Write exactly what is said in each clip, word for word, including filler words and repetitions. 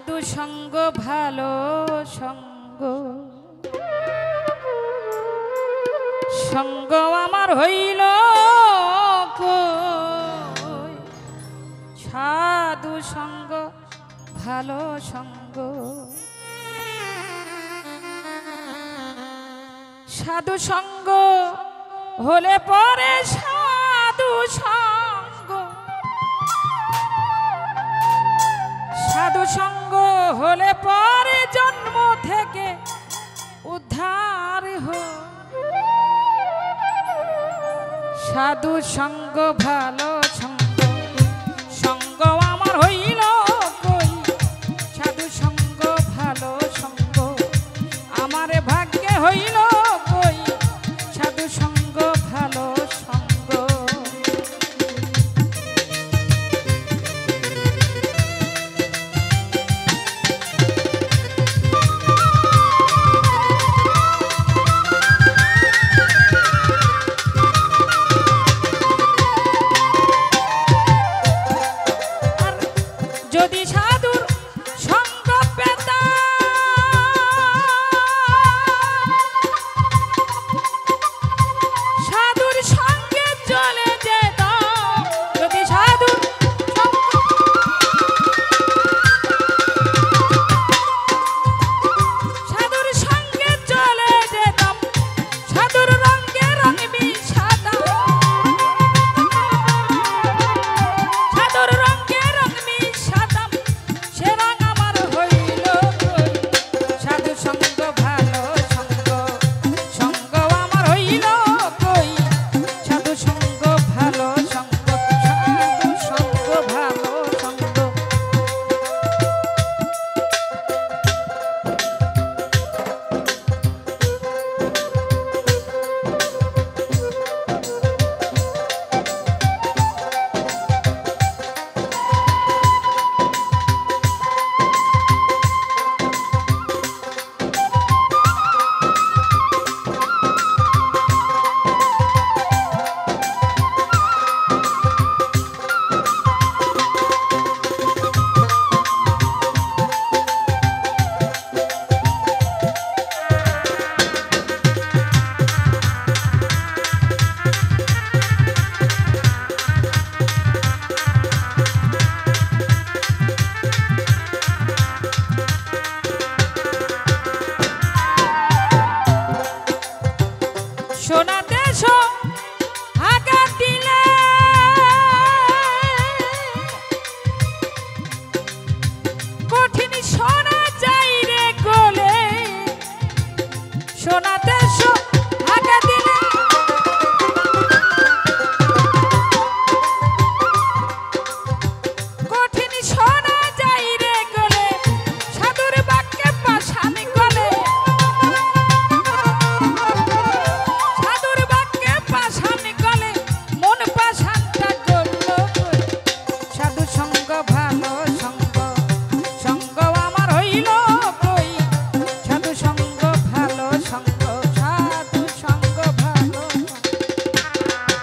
সাধু সঙ্গ ভালো সঙ্গ সঙ্গ আমার হইল কই, সাধু সঙ্গ ভালো সঙ্গ সাধু সঙ্গ হলে পরে সাধু সঙ্গ সাধু সঙ্গ হলে পরে জন্ম থেকে উদ্ধার হয়। সাধু সঙ্গ ভালো সঙ্গ সঙ্গ আমার হইল কই, সাধু সঙ্গ ভালো সঙ্গ আমার ভাগ্যে হইল কই, সাধু সঙ্গ ভালো সঙ্গ। যদি সাধুর সঙ্গ পেতাম, সাধুর সঙ্গে চলে যেতাম, যদি সাধুর সাধুর সঙ্গে চলে যেতাম, সাধুর রঙে রঙ মিশাতাম, সাধুর রঙে রঙ মিশাতাম, সে রঙ আমার হইল কই, সাধু সঙ্গ ভালো সঙ্গ সঙ্গ আমার হইল কই, সাধু সঙ্গ ভালো সঙ্গ সাধু সঙ্গ ভালো সঙ্গ। সোনা দেশ আঘাত দিলে কঠিন সোনা যাই রে গলে, সোনা দেশ আঘাত দিলে কঠিন সোনা যাই রে গলে, সাধুর বাক্যে পাষাণ গলে, সাধুর বাক্যে পাষাণ গলে, মন পাষাণটা গলল কই, সাধু সঙ্গ ভালো সঙ্গ সঙ্গ আমার হইল কই, সাধু সঙ্গ ভালো সঙ্গ সাধু সঙ্গ ভালো সঙ্গ।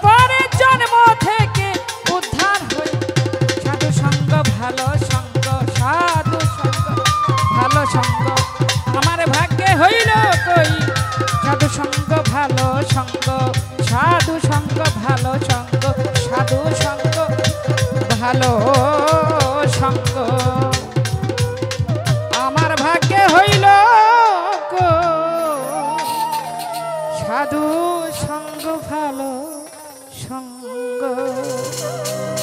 পরে জন্ম থেকে উদ্ধার হই সাধু সঙ্গ ভালো সঙ্গ সাধু সঙ্গ ভালো সঙ্গ আমার ভাগ্যে হইল কই সাধু সঙ্গ ভালো সঙ্গ সাধু সঙ্গ ভালো সঙ্গ সাধু সঙ্গ ভালো সঙ্গ আমার ভাগ্যে হইল কই সাধু সঙ্গ ভালো সঙ্গ।